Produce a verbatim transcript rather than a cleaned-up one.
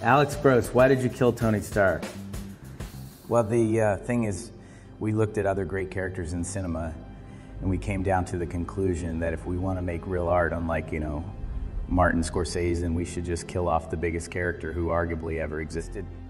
Alex Gross, why did you kill Tony Stark? Well, the uh, thing is, we looked at other great characters in cinema, and we came down to the conclusion that if we want to make real art, unlike, you know, Martin Scorsese, then we should just kill off the biggest character who arguably ever existed.